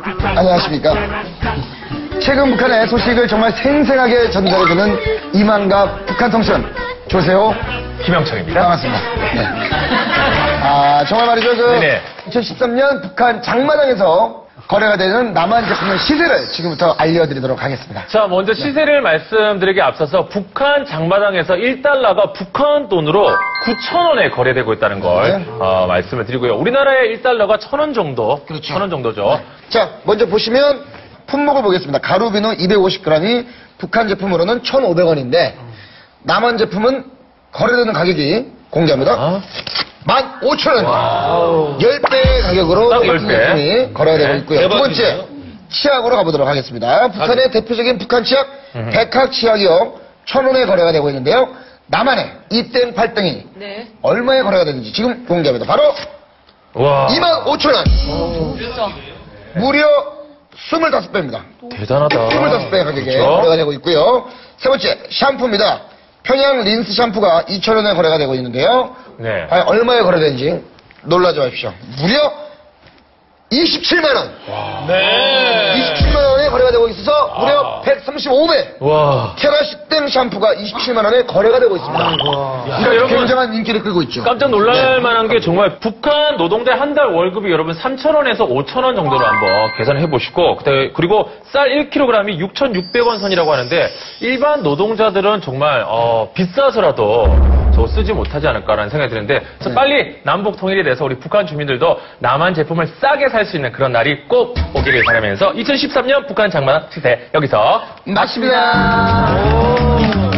안녕하십니까. 최근 북한의 소식을 정말 생생하게 전달해주는 이만갑 북한통신 조세호 김영철입니다. 반갑습니다. 네. 정말 말이죠. 2013년 북한 장마당에서 거래가 되는 남한 제품의 시세를 지금부터 알려드리도록 하겠습니다. 자, 먼저 시세를 말씀드리기 앞서서 북한 장마당에서 1달러가 북한 돈으로 9,000원에 거래되고 있다는 걸 말씀을 드리고요. 우리나라의 1달러가 1,000원 정도, 그렇죠. 1,000원 정도죠. 네. 자, 먼저 보시면 품목을 보겠습니다. 가루비누 250g이 북한 제품으로는 1,500원인데 남한 제품은 거래되는 가격이 공개합니다. 15,000원. 10배의 가격으로 딱 제품 10배. 제품이 거래가 되고 있고요. 두 번째, 대박이네요. 치약으로 가보도록 하겠습니다. 북한의 대표적인 북한 치약, 백학 치약이요. 1,000원에 거래가 되고 있는데요. 남한의 이땡 팔땡이 네. 얼마에 거래가 되는지 지금 공개합니다. 바로 와, 25,000원. 그렇죠. 무려 25배입니다. 대단하다. 25배 가격에 그렇죠? 거래가 되고 있고요. 세 번째, 샴푸입니다. 평양 린스 샴푸가 2,000원에 거래가 되고 있는데요. 네. 과연 얼마에 거래되는지 놀라지 마십시오. 무려 27만원. 네. 27만원에 거래가 되고 있어서 무려 135배. 와. 테라시땡 샴푸가 27만원에 거래가 되고 있습니다. 그러니까 여러분 굉장한 인기를 끌고 있죠. 깜짝 놀랄 만한 게 정말 북한 노동자 한 달 월급이 여러분 3,000원에서 5,000원 정도로 한번 계산해 보시고 그리고 쌀 1kg이 6,600원 선이라고 하는데 일반 노동자들은 정말 비싸서라도 저 쓰지 못하지 않을까라는 생각이 드는데 그래서 빨리 남북 통일이 돼서 우리 북한 주민들도 남한 제품을 싸게 살 수 있는 그런 날이 꼭 오기를 바라면서 2013년 북한 장마당 시세 여기서 마칩니다.